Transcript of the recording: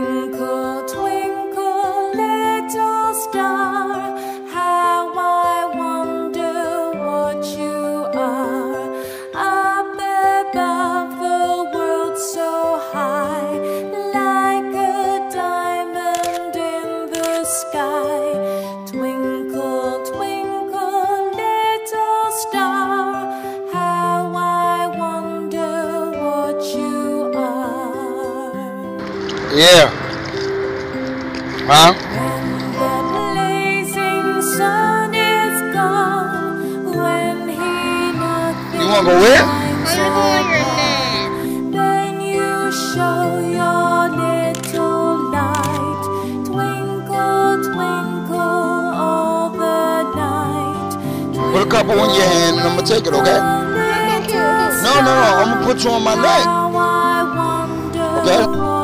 Twinkle, twinkle, little star, how I wonder what you are. Up above the world so high, like a diamond in the sky. Twinkle, twinkle, little star, how I wonder what you are. Yeah. Huh? When the blazing sun is gone, when he nothing You wanna go where? shines upon, then you show your little light. Twinkle, twinkle all the night. Put a couple in your hand and I'm gonna take it, okay? Twinkle, little No, I'm gonna put you on my neck. how I wonder Okay?